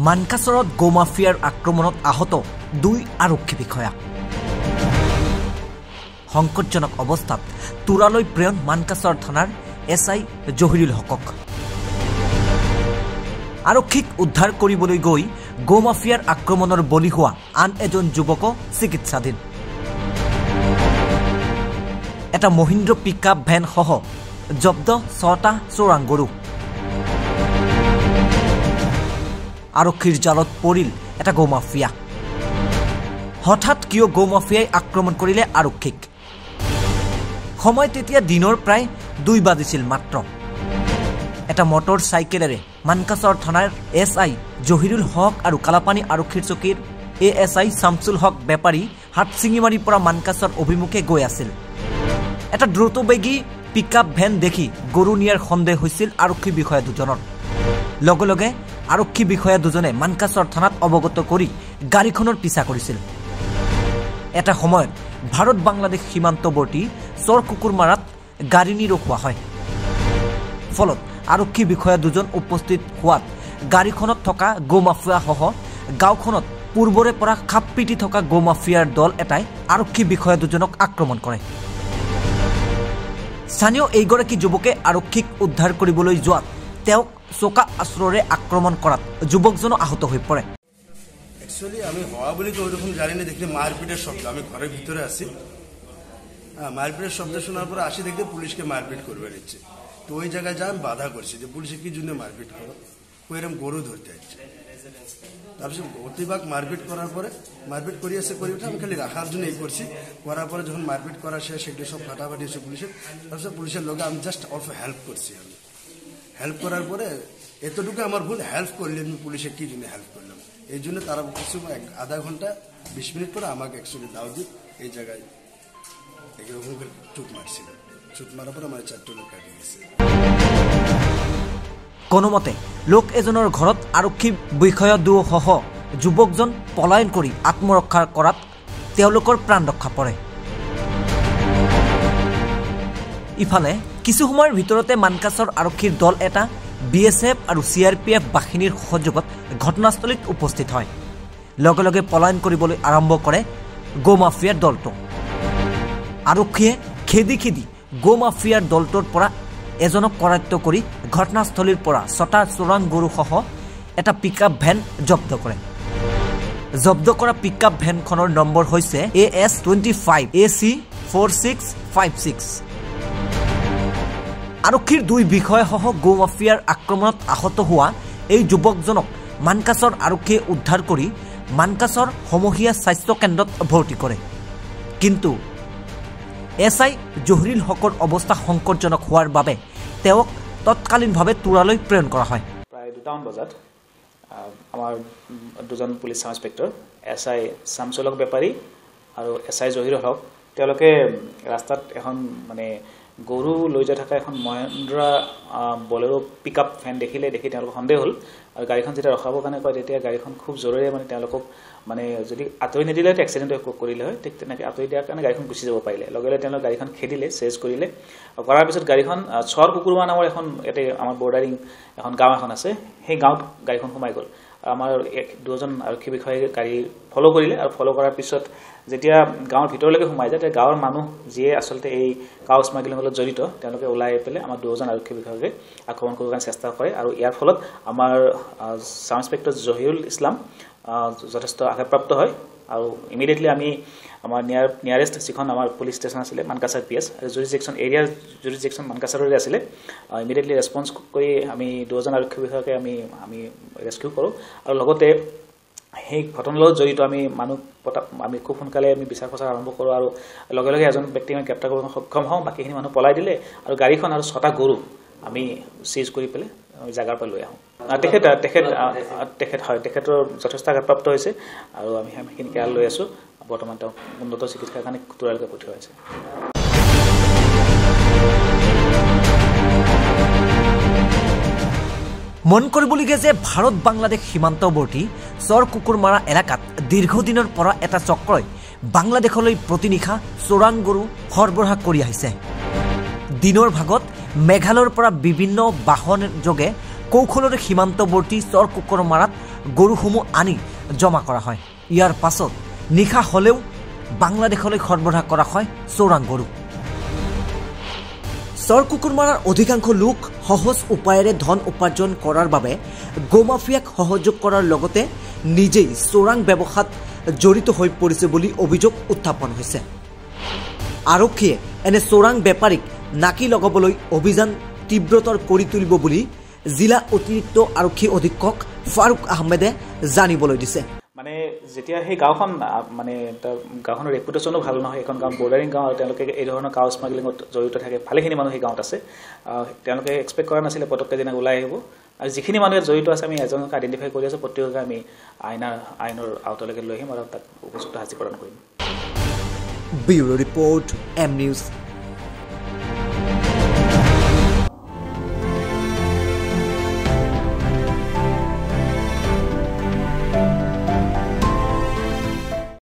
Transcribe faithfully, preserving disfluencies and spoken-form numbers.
মানকাছৰত গোমাফিয়াৰ আক্ৰমণত আহত দুই আৰক্ষী বিষয়া। সংকটজনক অৱস্থাত তুৰালৈ প্ৰেৰণ মানকাছৰ থানাৰ এছ আই জহিৰুল হকক। আৰক্ষীক উদ্ধাৰ কৰিবলৈ গৈ গোমাফিয়াৰ আক্ৰমণৰ বলি হোৱা আন এজন যুৱক চিকিৎসাধীন। এটা মহিন্দ্ৰ পিকআপ ভেন সহ জব্দ ছটা চোৰাং গৰু। আৰক্ষীৰ জালত পৰিল এটা গোমাফিয়া। হঠাৎ কিয় গোমাফিয়াই আক্ৰমণ কৰিলে আৰক্ষীক? সময় তেতিয়া দিনৰ প্ৰায় দুই বাজিছিল মাত্ৰ। এটা মটৰ চাইকেলেৰে মানকাছৰ থানাৰ এছ আই জহিৰুল হক আৰু কালাপানী আৰক্ষীৰ চকীৰ এ এছ আই শামছুল হক বেপাৰী হাটচিঙিমাৰীৰ পৰা মানকাছৰ অভিমুখে গৈ আছিল। এটা দ্ৰুতবেগী পিকআপ ভেন দেখি গৰু নিয়াৰ সন্দেহ হৈছিল আৰক্ষী বিষয়া দুজনৰ। লগে লগে আৰক্ষী বিষয়া দুজনে মানকাছৰ থানাত অৱগত কৰি গাড়ীখনৰ পিছা কৰিছিল। এটা সময়ত ভাৰত বাংলাদেশ সীমান্তৱৰ্তী চৰ কুকুৰমাৰাত গাড়ী নি ৰখোৱা হয়। ফলত আৰক্ষী বিষয়া দুজন উপস্থিত হোৱাত গাড়ীখনত থকা গোমাফিয়াসহ গাঁওখনত পূৰ্বৰে পৰা খাপ পিটি থকা গোমাফিয়াৰ দল এটাই আৰক্ষী বিষয়া দুজনক আক্ৰমণ কৰে। স্থানীয় এইগৰাকী যুৱকে আৰক্ষীক উদ্ধাৰ কৰিবলৈ যোৱাত তেওঁক চোকা আশ্ৰৰে আক্ৰমণ কৰাত যুৱকজনো আহত হৈ পৰে। একচুয়ালি আমি হওয়া বলে তো ওইরকম জানি না, দেখলে মারপিটের শব্দ। আমি ঘরের ভিতরে আছি, হ্যাঁ মারপিটের শব্দ শোনার পরে আসি দেখতে পুলিশকে মারপিট করবে নিচ্ছে। তো ওই জায়গায় যা আমি বাধা করছি যে পুলিশে কি জন্য মারপিট করো, ওই এরকম গরু ধরতে যাচ্ছে। তারপরে অতিবাক মারপিট করার পরে মারপিট করিয়েছে করি ওঠে আমি খালি রাখার জন্য এই করছি। করার পরে যখন মারপিট করা শেষ সেগুলো সব ফাটাফাটি এসে পুলিশের, তারপরে পুলিশের লোকে আমি জাস্ট অল্প হেল্প করছি। আমি হেল্প করার পরে এতটুকু আমার ভুল, হেল্প করলে আমি পুলিশে কি জন্য হেল্প করলাম এই জন্য তারা কিছু আধা ঘন্টা বিশ মিনিট পরে আমাকে একচুয়ালি দাউদি এই জায়গায় এরকম করে চুট মারছিল। চুট মারার পরে আমার চারটে লোক কাটি গেছে। কোনোমতে লোক এজনৰ ঘৰত আৰক্ষী বিষয়া দুসহ যুৱকজন পলায়ন কৰি আত্মৰক্ষা কৰাত তেওঁলোকৰ প্ৰাণ ৰক্ষা পৰে। ইফালে কিছু সময়ৰ ভিতৰতে মানকাছৰ আৰক্ষীৰ দল এটা বি এছ এফ আৰু চি আৰ পি এফ বাহিনীৰ সহযোগত ঘটনাস্থলীত উপস্থিত হয়। লগে লগে পলায়ন কৰিবলৈ আৰম্ভ কৰে গোমাফিয়াৰ দলটো। আৰক্ষীয়ে খেদি খেদি গোমাফিয়াৰ দলটোৰ পৰা এজনক কৰায়ত্ব কৰি ঘটনাস্থলীৰ পৰা ছটা চোৰাং গৰুসহ এটা পিকআপ ভেন জব্দ কৰে। জব্দ কৰা পিকআপ ভেনখনৰ নম্বৰ হৈছে A S twenty five A C four six five six. আৰক্ষীৰ দুই বিষয়াসহ গোমাফিয়াৰ আক্ৰমণত আহত হোৱা এই যুৱকজনক মানকাছৰ আৰক্ষীয়ে উদ্ধাৰ কৰি মানকাছৰ সমূহীয়া স্বাস্থ্য কেন্দ্ৰত ভৰ্তি কৰে। কিন্তু এছ আই জহিৰুল হকৰ অৱস্থা সংকটজনক হোৱাৰ বাবে তেওঁক তৎকালীনভাৱে তুৰালৈ প্ৰেৰণ কৰা হয়। প্ৰায় দুটামান বজাত আমাৰ দুজন police sub inspector S I Shamsul Haque Bepari আৰু এছ আই জহিৰুল হক তেওঁলোকে ৰাস্তাত এখন মানে গৰু লৈ যাই থকা এখন মহেন্দ্ৰা বলেৰো পিকআপ ভেন দেখিলে। দেখি তেওঁলোকৰ সন্দেহ হ'ল আৰু গাড়ীখন যেতিয়া ৰখাবৰ কাৰণে কয় তেতিয়া গাড়ীখন খুব জোৰেৰে মানে তেওঁলোকক মানে যদি আঁতৰি নিদিলে এক্সিডেণ্ট কৰিলে হয়, ঠিক তেনেকৈ আঁতৰি দিয়াৰ কাৰণে গাড়ীখন গুচি যাব পাৰিলে। লগে লগে তেওঁলোকে গাড়ীখন খেদিলে, চেজ কৰিলে। কৰাৰ পিছত গাড়ীখন চৰ কুকুৰমা নামৰ এখন ইয়াতে আমাৰ বৰ্ডাৰিং এখন গাঁও এখন আছে, সেই গাঁৱত গাড়ীখন সোমাই গ'ল। আমাৰ এক দুজন আৰক্ষী বিষয়াই গাড়ী ফ'ল' কৰিলে আৰু ফ'ল' কৰাৰ পিছত যেতিয়া গাঁৱৰ ভিতৰলৈকে সোমাই যায় তেতিয়া গাঁৱৰ মানুহ যিয়ে আচলতে এই কাউ স্মাগলিঙৰ লগত জড়িত তেওঁলোকে ওলাই পেলাই আমাৰ দুজন আৰক্ষী বিষয়াকে আক্ৰমণ কৰিবৰ কাৰণে চেষ্টা কৰে। আৰু ইয়াৰ ফলত আমাৰ চাব ইন্সপেক্টৰ জহিৰুল ইছলাম যথেষ্ট আঘাতপ্ৰাপ্ত হয়। আৰু ইমিডিয়েটলি আমি আমাৰ নিয়াৰ নিয়াৰেষ্ট যিখন আমাৰ পুলিচ ষ্টেচন আছিলে মানকাছাৰ পি এছ জুৰিডিকশ্যন এৰিয়াৰ জুৰিডিকশ্যন মানকাছাৰৰে আছিলে, ইমিডিয়েটলি ৰেছপন্স কৰি আমি দুজন আৰক্ষী বিষয়াকে আমি আমি ৰেস্কিউ কৰোঁ। আৰু লগতে সেই ঘটনাৰ লগত জড়িত আমি মানুহ পতা আমি খুব সোনকালে আমি বিচাৰ খোচাৰ আৰম্ভ কৰোঁ আৰু লগে লগে এজন ব্যক্তিক আমি গ্ৰেপ্তাৰ কৰিবলৈ সক্ষম হওঁ। বাকীখিনি মানুহ পলাই দিলে আৰু গাড়ীখন আৰু ছটা গৰু আমি চিজ কৰি পেলাই জাগাৰ পৰা লৈ আহোঁ। তেখেত তেখেত তেখেত হয় তেখেতৰ যথেষ্ট আঘাতপ্ৰাপ্ত হৈছে আৰু আমি সেইখিনি কেয়াৰ লৈ আছোঁ। বৰ্তমান তেওঁ উন্নত চিকিৎসাৰ কাৰণে তুৰালৈকে পঠিওৱা হৈছে। মন কৰিবলগীয়া যে ভাৰত বাংলাদেশ সীমান্তৱৰ্তী চৰ কুকুৰমাৰা এলেকাত দীৰ্ঘদিনৰ পৰা এটা চক্ৰই বাংলাদেশলৈ প্ৰতিনিশা চোৰাং গৰু সৰবৰাহ কৰি আহিছে। দিনৰ ভাগত মেঘালয়ৰ পৰা বিভিন্ন বাহন যোগে কৌশলৰে সীমান্তৱৰ্তী চৰ কুকুৰমাৰাত গৰুসমূহ আনি জমা কৰা হয়। ইয়াৰ পাছত নিশা হ'লেও বাংলাদেশলৈ সৰবৰাহ কৰা হয় চোৰাং গৰু। চৰ কুকুৰ মাৰাৰ অধিকাংশ লোক সহজ উপায়েৰে ধন উপাৰ্জন কৰাৰ বাবে গোমাফিয়াক সহযোগ কৰাৰ লগতে নিজেই চোৰাং ব্যৱসায়ত জড়িত হৈ পৰিছে বুলি অভিযোগ উত্থাপন হৈছে। আৰক্ষীয়ে এনে চোৰাং বেপাৰীক নাকি লগাবলৈ অভিযান তীব্ৰতৰ কৰি তুলিব বুলি জিলা অতিৰিক্ত আৰক্ষী অধীক্ষক ফাৰুক আহমেদে জানিবলৈ দিছে। মানে যেতিয়া সেই গাঁওখন মানে গাঁওখনৰ ৰেপুটেশ্যনো ভাল নহয়, এখন গাঁও বৰ্ডাৰিং গাঁও, আৰু তেওঁলোকে এই ধৰণৰ কাউ স্মাগলিঙত জড়িত থাকে, ভালেখিনি মানুহ সেই গাঁৱত আছে। তেওঁলোকে এক্সপেক্ট কৰা নাছিলে পটককৈ যেনে ওলাই আহিব, আৰু যিখিনি মানুহে জড়িত আছে আমি এজনক আইডেণ্টিফাই কৰি আছোঁ, প্ৰত্যেককে আমি আইনাৰ আইনৰ আওতালৈকে লৈ আহিম আৰু তাক উপযুক্ত শাস্তি প্ৰদান কৰিম। Bureau report, M news.